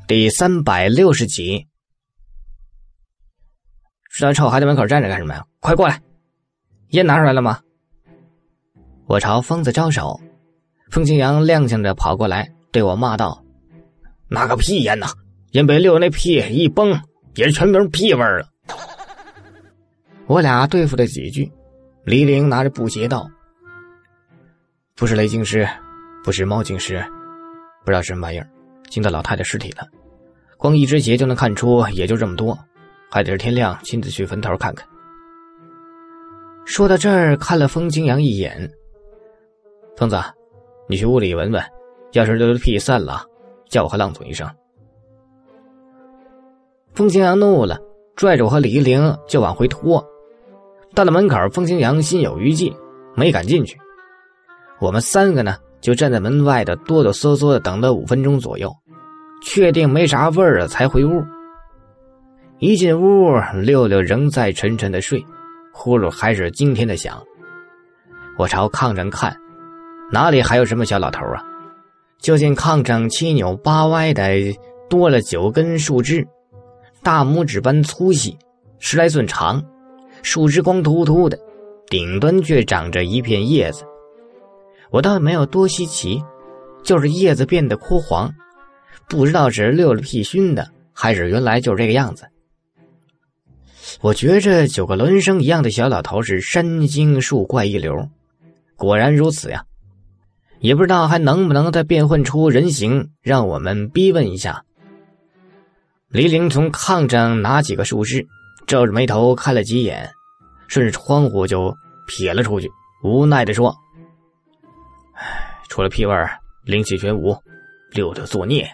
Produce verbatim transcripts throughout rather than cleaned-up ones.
第三百六十集。是在臭孩子门口站着干什么呀？快过来！烟拿出来了吗？我朝疯子招手，风清扬踉跄着跑过来，对我骂道：“拿个屁烟呐！烟被六那屁一崩，也是全都屁味儿了。”我俩对付了几句，黎玲拿着布鞋道：“不是雷惊尸，不是猫惊尸，不知道什么玩意儿，惊到老太太尸体了。光一只鞋就能看出，也就这么多，还得是天亮亲自去坟头看看。”说到这儿，看了风清扬一眼：“疯子，你去屋里闻闻，要是溜溜屁散了，叫我和浪总一声。”风清扬怒了，拽着我和黎玲就往回拖。到了门口，风清扬心有余悸，没敢进去。我们三个呢，就站在门外的哆哆嗦嗦的等了五分钟左右，确定没啥味儿了才回屋。一进屋，六六仍在沉沉的睡，呼噜还是惊天的响。我朝炕上看，哪里还有什么小老头啊？就见炕上七扭八歪的多了九根树枝，大拇指般粗细，十来寸长，树枝光秃秃的，顶端却长着一片叶子。我倒没有多稀奇，就是叶子变得枯黄，不知道是溜了屁熏的，还是原来就是这个样子。我觉着九个孪生一样的小老头是山精树怪一流，果然如此呀。也不知道还能不能再变混出人形，让我们逼问一下。黎玲从炕上拿几个树枝，皱着眉头看了几眼，顺着窗户就撇了出去，无奈地说：“唉，除了屁味儿，灵气全无，溜溜作孽。”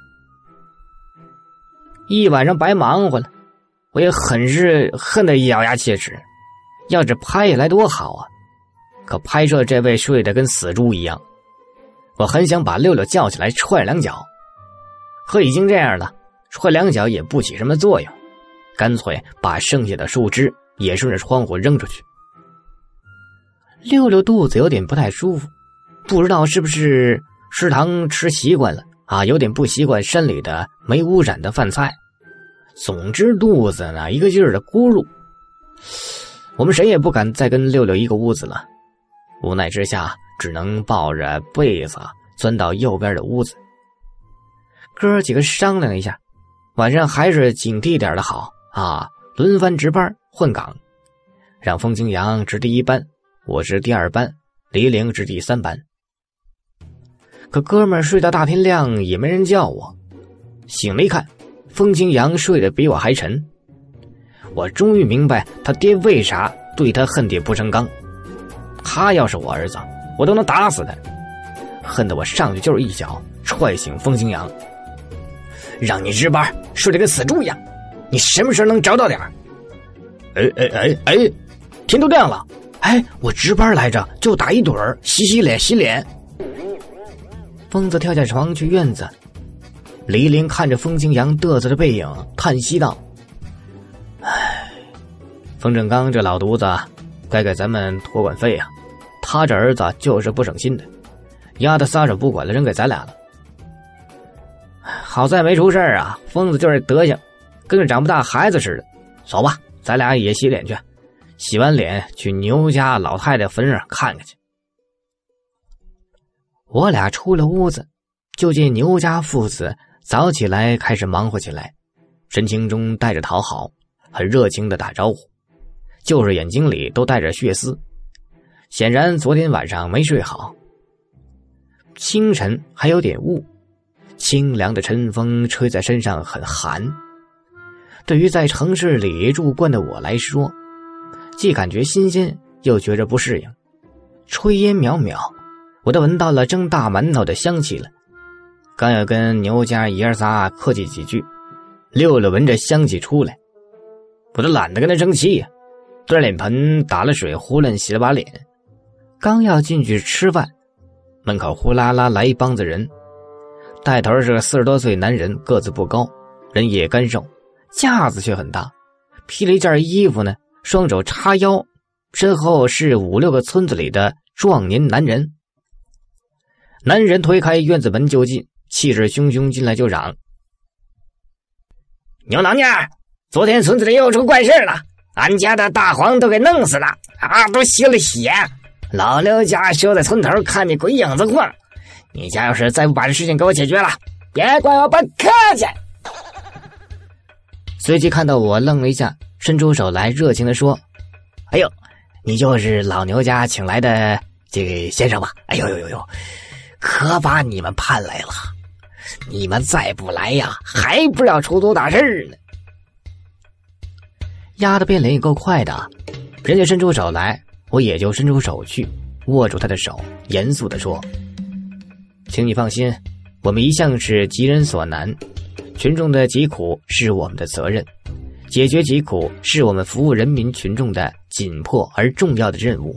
一晚上白忙活了，我也很是恨得咬牙切齿，要是拍下来多好啊！可拍摄这位睡得跟死猪一样，我很想把六六叫起来踹两脚，可已经这样了，踹两脚也不起什么作用，干脆把剩下的树枝也顺着窗户扔出去。六六肚子有点不太舒服，不知道是不是食堂吃习惯了啊，有点不习惯山里的没污染的饭菜。总之肚子呢一个劲儿的咕噜。我们谁也不敢再跟六六一个屋子了，无奈之下只能抱着被子钻到右边的屋子。哥几个商量一下，晚上还是警惕点的好啊，轮番值班换岗，让风清扬值第一班，我值第二班，黎玲值第三班。可哥们儿睡到大天亮也没人叫我，醒了一看，风清扬睡得比我还沉。我终于明白他爹为啥对他恨铁不成钢。他要是我儿子，我都能打死他，恨得我上去就是一脚踹醒风清扬。让你值班睡得跟死猪一样，你什么时候能找到点儿？哎哎哎哎，天都亮了，哎，我值班来着，就打一盹儿，洗洗脸洗脸。疯子跳下床去院子，黎玲看着风清扬嘚瑟的背影，叹息道：“唉，风正刚这老犊子该给咱们托管费啊，他这儿子就是不省心的，丫的撒手不管了，扔给咱俩了。好在没出事啊，疯子就是德行，跟个长不大孩子似的。走吧，咱俩也洗脸去，洗完脸去牛家老太太坟上看看去。”我俩出了屋子，就见牛家父子早起来开始忙活起来，神情中带着讨好，很热情的打招呼，就是眼睛里都带着血丝，显然昨天晚上没睡好。清晨还有点雾，清凉的晨风吹在身上很寒。对于在城市里住惯的我来说，既感觉新鲜，又觉着不适应。炊烟渺渺，我都闻到了蒸大馒头的香气了。刚要跟牛家爷儿仨客气几句，六六闻着香气出来，我都懒得跟他生气呀、啊，端脸盆打了水，胡乱洗了把脸。刚要进去吃饭，门口呼啦啦来一帮子人，带头是个四十多岁男人，个子不高，人也干瘦，架子却很大，披了一件衣服呢，双手叉腰，身后是五六个村子里的壮年男人。男人推开院子门就进，气势汹汹进来就嚷：“ 牛老娘，昨天村子里又出怪事了，俺家的大黄都给弄死了啊，都吸了血。老刘家就在村头看见鬼影子晃，你家要是再不把这事情给我解决了，别怪我不客气。随即看到我愣了一下，伸出手来热情地说：哎呦，你就是老牛家请来的这个先生吧？哎呦呦呦呦，可把你们盼来了，你们再不来呀，还不知道出多大事呢。丫的变脸也够快的，人家伸出手来，我也就伸出手去，握住他的手，严肃地说：请你放心，我们一向是急人所难，群众的疾苦是我们的责任，解决疾苦是我们服务人民群众的紧迫而重要的任务。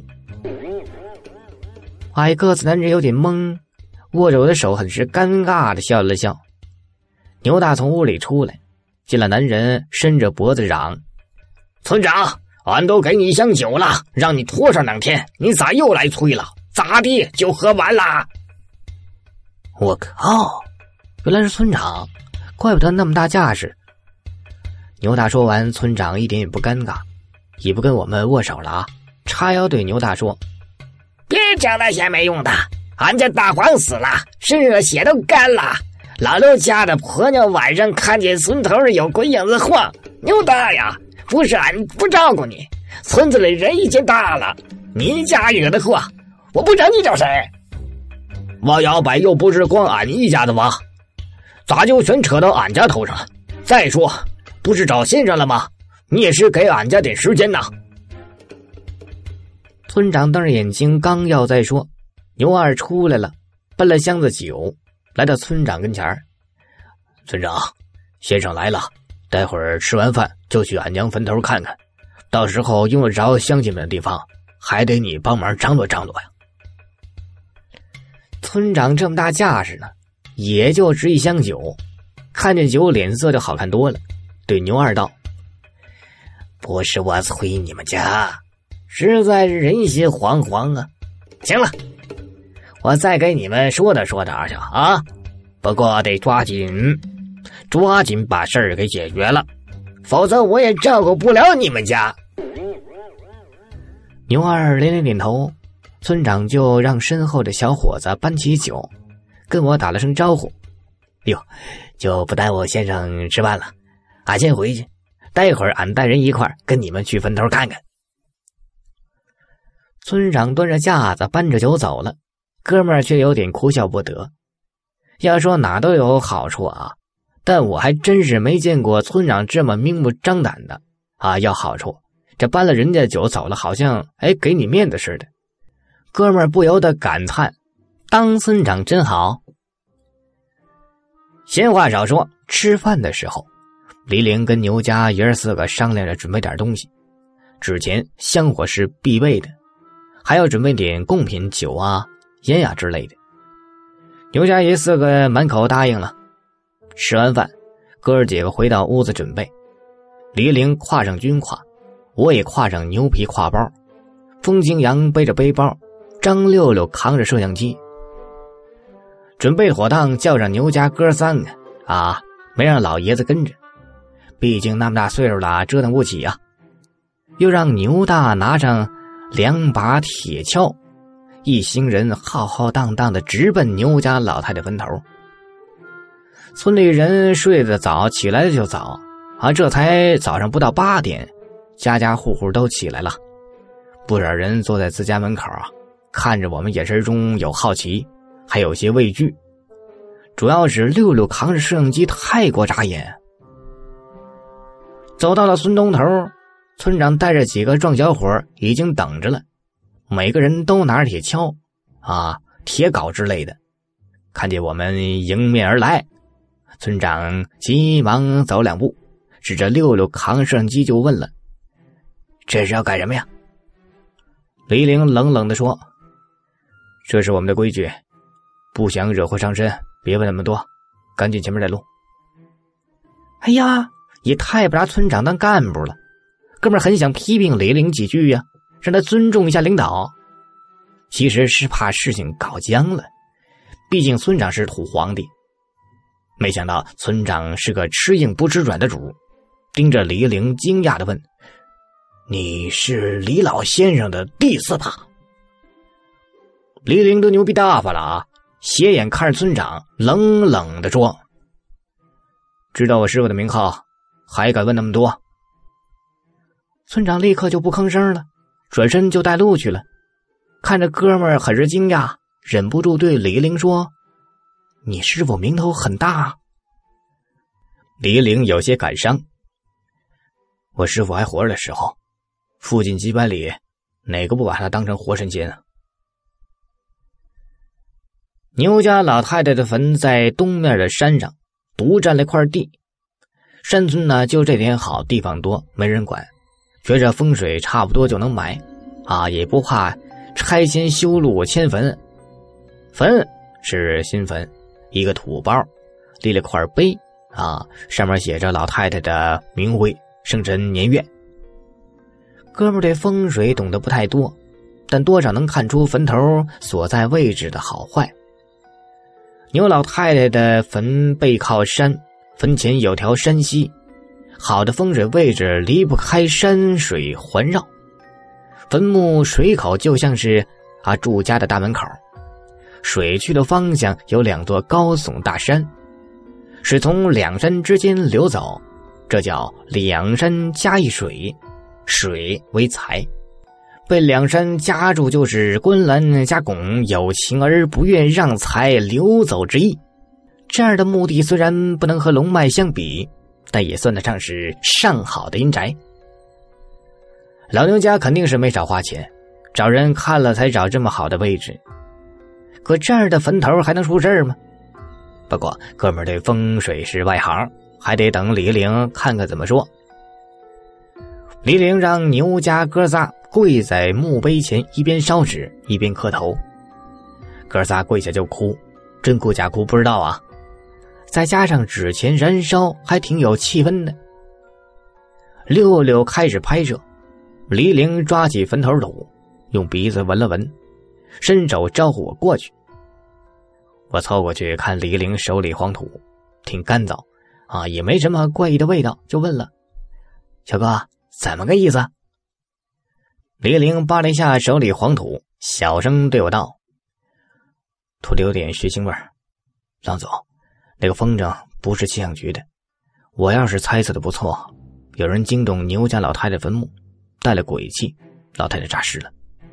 矮个子男人有点懵，握着我的手很是尴尬地笑了笑。牛大从屋里出来，见了男人，伸着脖子嚷：村长，俺都给你箱酒了，让你拖上两天，你咋又来催了？咋地就喝完了？我靠，原来是村长，怪不得那么大架势。牛大说完，村长一点也不尴尬，也不跟我们握手了啊，叉腰对牛大说：别讲那些没用的，俺家大黄死了，身上的血都干了，老刘家的婆娘晚上看见村头有鬼影子晃，牛大呀，不是俺不照顾你，村子里人已经大了，你家惹的祸，我不找你找谁？挖摇摆又不是光俺一家的挖，咋就全扯到俺家头上了？再说不是找先生了吗？你也是给俺家点时间呐。村长瞪着眼睛，刚要再说，牛二出来了，搬了箱子酒来到村长跟前儿。村长，先生来了，待会儿吃完饭就去俺娘坟头看看，到时候用得着乡亲们的地方，还得你帮忙张罗张罗呀。村长这么大架势呢，也就值一箱酒，看见酒脸色就好看多了，对牛二道：不是我催你们家，实在是人心惶惶啊。行了，我再给你们说道说道去啊，不过得抓紧抓紧把事儿给解决了，否则我也照顾不了你们家。牛二连连点头，村长就让身后的小伙子搬起酒，跟我打了声招呼：哟，就不耽误先生吃饭了，俺先回去，待会儿俺带人一块儿跟你们去坟头看看。村长端着架子搬着酒走了，哥们儿却有点哭笑不得。要说哪都有好处啊，但我还真是没见过村长这么明目张胆的啊，要好处，这搬了人家酒走了，好像哎给你面子似的。哥们儿不由得感叹，当村长真好。闲话少说，吃饭的时候，黎玲跟牛家爷儿四个商量着准备点东西。之前香火是必备的，还要准备点贡品、酒啊、烟呀之类的。牛家爷四个满口答应了。吃完饭，哥儿几个回到屋子准备。黎玲挎上军挎，我也挎上牛皮挎包，风清扬背着背包，张六六扛着摄像机。准备妥当，叫上牛家哥三个啊，没让老爷子跟着，毕竟那么大岁数了，折腾不起啊。又让牛大拿上两把铁锹，一行人浩浩荡荡的直奔牛家老太太坟头。村里人睡得早，起来的就早啊，这才早上不到八点，家家户户都起来了。不少人坐在自家门口啊，看着我们，眼神中有好奇，还有些畏惧。主要是六六扛着摄像机太过扎眼。走到了村东头，村长带着几个壮小伙已经等着了，每个人都拿着铁锹啊、铁镐之类的。看见我们迎面而来，村长急忙走两步，指着六六扛摄像机就问了：这是要干什么呀？黎玲冷冷地说：这是我们的规矩，不想惹祸上身，别问那么多，赶紧前面带路。哎呀，也太不拿村长当干部了，哥们儿很想批评黎玲几句呀、啊，让他尊重一下领导。其实是怕事情搞僵了，毕竟村长是土皇帝。 没想到村长是个吃硬不吃软的主，盯着李陵惊讶地问：你是李老先生的弟子吧？李陵都牛逼大发了啊，斜眼看着村长，冷冷地说：知道我师傅的名号，还敢问那么多？村长立刻就不吭声了，转身就带路去了。看着哥们儿很是惊讶，忍不住对李陵说：你师傅名头很大。李陵有些感伤：我师傅还活着的时候，附近几百里哪个不把他当成活神仙啊？牛家老太太的坟在东面的山上独占了块地，山村呢就这点好，地方多，没人管，觉着风水差不多就能埋啊，也不怕拆迁修路迁坟。坟是新坟，一个土包，立了块碑啊，上面写着老太太的名讳、生辰年月。哥们儿对风水懂得不太多，但多少能看出坟头所在位置的好坏。牛老太太的坟背靠山，坟前有条山溪，好的风水位置离不开山水环绕。坟墓水口就像是啊住家的大门口，水去的方向有两座高耸大山，水从两山之间流走，这叫两山夹一水，水为财。被两山夹住就是官蓝加拱，有情而不愿让财流走之意。这样的墓地虽然不能和龙脉相比，但也算得上是上好的阴宅。老牛家肯定是没少花钱，找人看了才找这么好的位置。可这样的坟头还能出事吗？不过哥们儿对风水是外行，还得等李陵看看怎么说。李陵让牛家哥仨跪在墓碑前，一边烧纸一边磕头。哥仨跪下就哭，真哭假哭不知道啊，再加上纸钱燃烧还挺有气氛的。六六开始拍摄，李陵抓起坟头土，用鼻子闻了闻，伸手招呼我过去。我凑过去看李陵手里黄土，挺干燥啊，也没什么怪异的味道，就问了：小哥，怎么个意思？李陵扒了一下手里黄土，小声对我道：土里有点血腥味儿。郎总，那个风筝不是气象局的，我要是猜测的不错，有人惊动牛家老太太坟墓，带了鬼气，老太太诈尸了。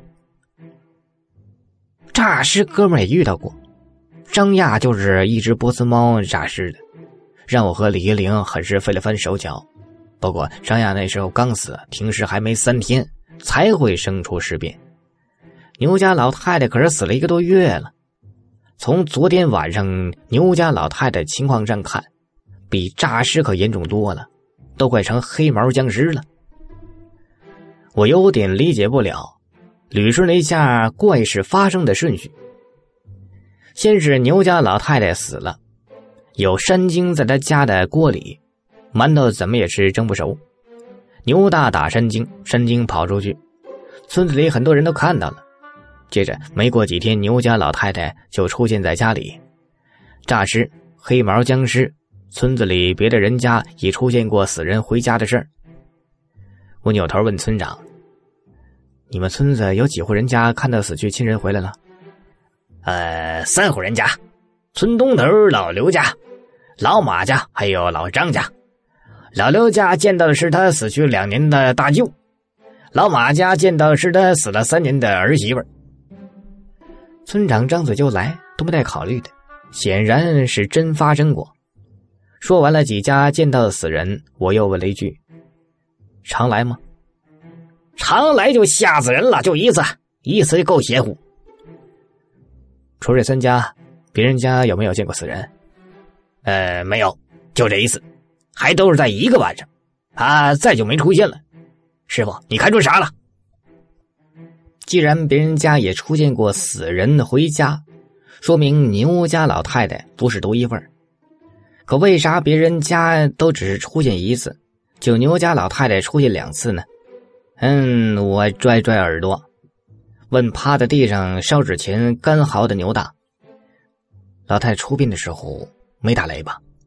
诈尸哥们儿也遇到过，张亚就是一只波斯猫诈尸的，让我和李陵很是费了番手脚。不过张亚那时候刚死，停尸还没三天，才会生出尸变。牛家老太太可是死了一个多月了。从昨天晚上牛家老太太情况上看，比诈尸可严重多了，都快成黑毛僵尸了。我有点理解不了，捋顺了一下怪事发生的顺序。先是牛家老太太死了，有山精在她家的锅里，馒头怎么也是蒸不熟。牛大打山精，山精跑出去，村子里很多人都看到了。接着没过几天，牛家老太太就出现在家里，诈尸、黑毛僵尸，村子里别的人家也出现过死人回家的事儿。我扭头问村长：你们村子有几户人家看到死去亲人回来了？呃，三户人家，村东头老刘家、老马家还有老张家。老刘家见到的是他死去两年的大舅，老马家见到的是他死了三年的儿媳妇。村长张嘴就来，都没带考虑的，显然是真发生过。说完了几家见到的死人，我又问了一句：常来吗？常来就吓死人了，就一次，一次就够邪乎。除这三家，别人家有没有见过死人？呃，没有，就这一次，还都是在一个晚上，他再就没出现了。师傅，你看出啥了？既然别人家也出现过死人回家，说明牛家老太太不是独一份。可为啥别人家都只是出现一次，就牛家老太太出现两次呢？嗯，我拽拽耳朵，问趴在地上烧纸钱干嚎的牛大：老太太出殡的时候没打雷吧？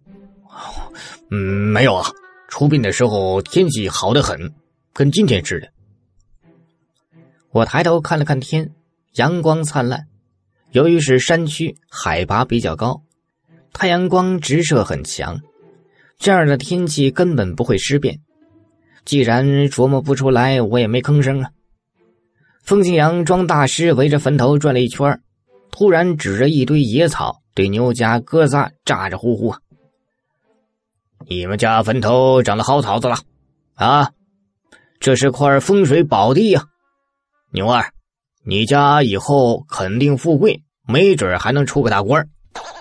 嗯，没有啊，出殡的时候天气好得很，跟今天似的。我抬头看了看天，阳光灿烂。由于是山区，海拔比较高，太阳光直射很强，这样的天气根本不会尸变。既然琢磨不出来，我也没吭声啊。风清扬装大师围着坟头转了一圈，突然指着一堆野草对牛家哥仨咋咋呼呼啊：“你们家坟头长了好草子了啊！这是块风水宝地呀、啊！牛二，你家以后肯定富贵，没准还能出个大官。”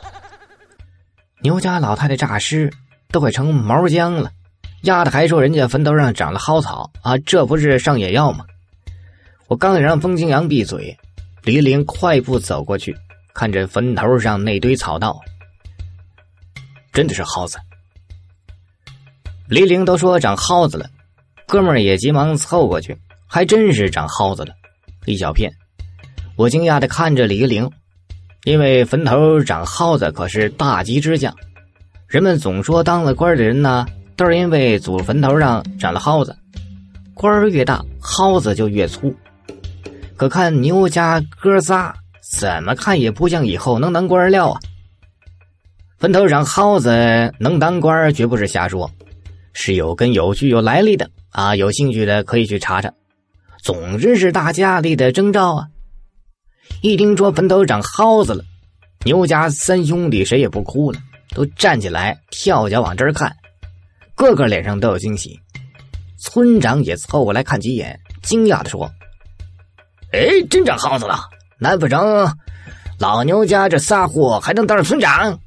牛家老太太诈尸都快成毛浆了，丫的还说人家坟头上长了蒿草啊，这不是上野药吗？我刚想让风清扬闭嘴，李玲快步走过去，看着坟头上那堆草道，真的是蒿子。李玲都说长蒿子了，哥们儿也急忙凑过去，还真是长蒿子了，一小片。我惊讶地看着李玲，因为坟头长蒿子可是大吉之象，人们总说当了官的人呢，都是因为祖坟头上长了蒿子，官儿越大蒿子就越粗。可看牛家哥仨怎么看也不像以后能当官料啊。坟头长蒿子能当官绝不是瞎说，是有根有据有来历的啊！有兴趣的可以去查查，总之是大家里的征兆啊。一听说坟头长蒿子了，牛家三兄弟谁也不哭了，都站起来跳脚往这儿看，个个脸上都有惊喜。村长也凑过来看几眼，惊讶地说：“哎，真长蒿子了，难不成老牛家这仨货还能当上村长？”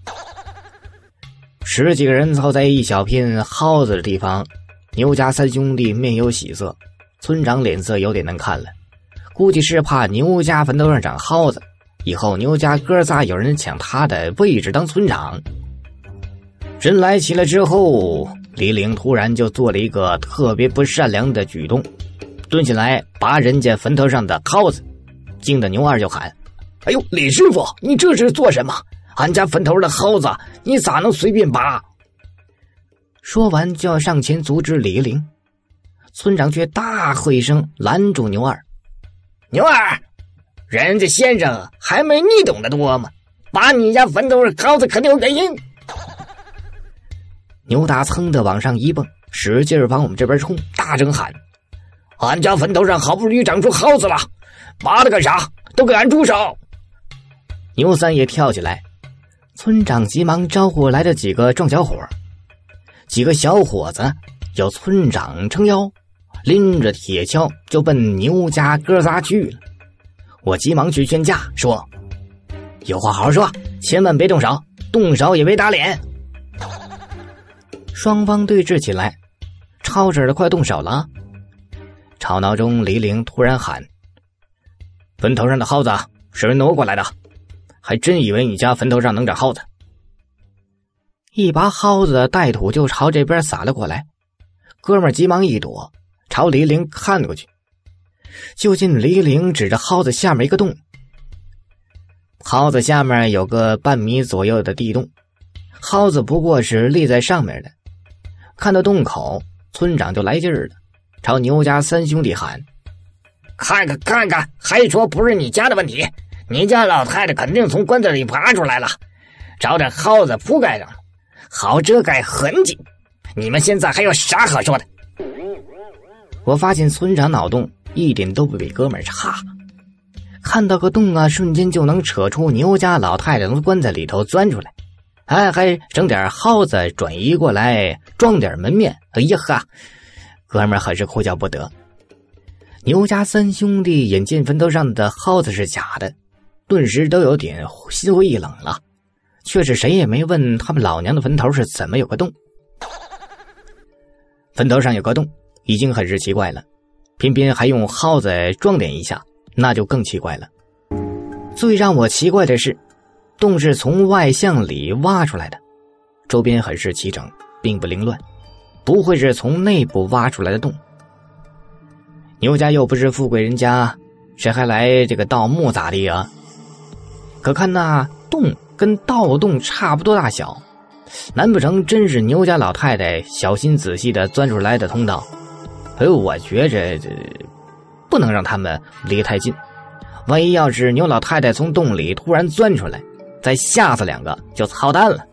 十几个人凑在一小片蒿子的地方，牛家三兄弟面有喜色，村长脸色有点难看了，估计是怕牛家坟头上长蒿子，以后牛家哥仨有人抢他的位置当村长。人来齐了之后，李玲突然就做了一个特别不善良的举动，蹲下来拔人家坟头上的蒿子，惊得牛二就喊：“哎呦，李师傅，你这是做什么？俺家坟头的蒿子你咋能随便拔？”说完就要上前阻止李玲，村长却大喝一声拦住牛二：“牛二，人家先生还没你懂得多吗？拔你家坟头的蒿子肯定有原因。”牛大噌的往上一蹦，使劲往我们这边冲，大声喊：“俺家坟头上好不容易长出蒿子了，拔它干啥？都给俺住手！”牛三也跳起来，村长急忙招呼来的几个壮小伙，几个小伙子有村长撑腰，拎着铁锹就奔牛家哥仨去了。我急忙去劝架，说：“有话好好说，千万别动手，动手也别打脸。”双方对峙起来，吵着的快动手了。吵闹中，李玲突然喊：“坟头上的蒿子是人挪过来的，还真以为你家坟头上能长蒿子。”一把蒿子带土就朝这边撒了过来，哥们儿急忙一躲，朝李玲看过去，就见李玲指着蒿子下面一个洞，蒿子下面有个半米左右的地洞，蒿子不过是立在上面的。看到洞口，村长就来劲儿了，朝牛家三兄弟喊：“看看看看，还说不是你家的问题，你家老太太肯定从棺材里爬出来了，找点蒿子铺盖上了，好遮盖痕迹，你们现在还有啥可说的？”我发现村长脑洞一点都不比哥们儿差，看到个洞啊，瞬间就能扯出牛家老太太从棺材里头钻出来，哎，还整点蒿子转移过来装点门面。哎呀哈，哥们儿很是哭笑不得。牛家三兄弟眼见坟头上的蒿子是假的，顿时都有点心灰意冷了，却是谁也没问他们老娘的坟头是怎么有个洞。坟头上有个洞已经很是奇怪了，偏偏还用蒿子装点一下，那就更奇怪了。最让我奇怪的是，洞是从外向里挖出来的，周边很是齐整，并不凌乱，不会是从内部挖出来的洞。牛家又不是富贵人家，谁还来这个盗墓咋地啊？可看那洞跟盗洞差不多大小， 难不成真是牛家老太太小心仔细的钻出来的通道？哎，我觉着这不能让他们离太近，万一要是牛老太太从洞里突然钻出来，再吓死两个就操蛋了。